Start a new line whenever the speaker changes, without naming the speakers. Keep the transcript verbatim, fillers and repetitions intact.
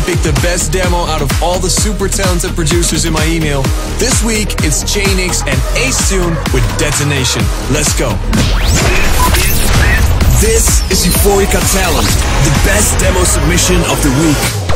pick the best demo out of all the super talented producers in my email. This week, it's Chainix and Azetune with Detonation. Let's go. This is Euforika Talent, the best demo submission of the week.